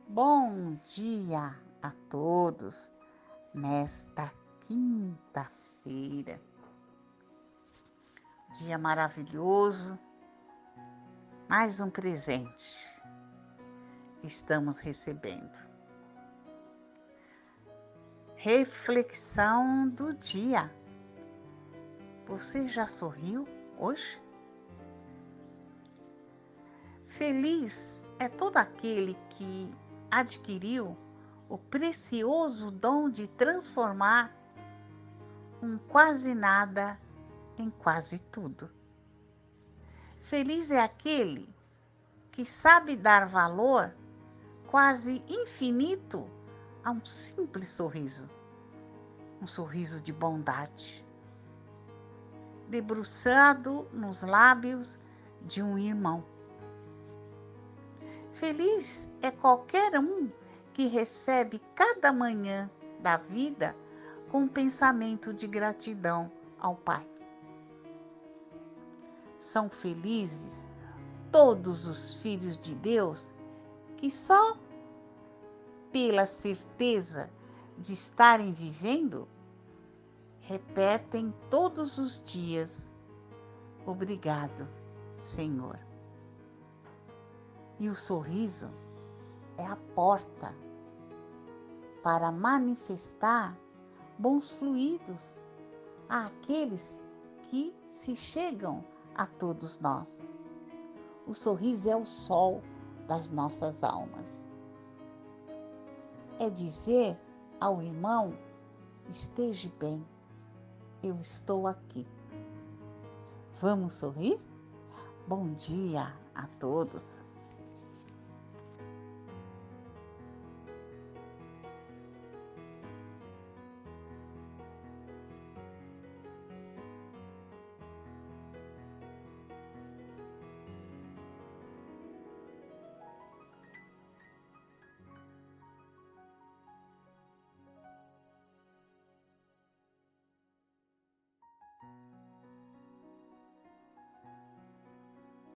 Bom dia a todos nesta quinta-feira. Dia maravilhoso, mais um presente que estamos recebendo. Reflexão do dia. Você já sorriu hoje? Feliz é todo aquele que adquiriu o precioso dom de transformar um quase nada em quase tudo. Feliz é aquele que sabe dar valor quase infinito a um simples sorriso, um sorriso de bondade, debruçado nos lábios de um irmão. Feliz é qualquer um que recebe cada manhã da vida com um pensamento de gratidão ao Pai. São felizes todos os filhos de Deus que só pela certeza de estarem vivendo, repetem todos os dias: obrigado, Senhor. E o sorriso é a porta para manifestar bons fluidos àqueles que se chegam a todos nós. O sorriso é o sol das nossas almas. É dizer ao irmão: esteja bem, eu estou aqui. Vamos sorrir? Bom dia a todos!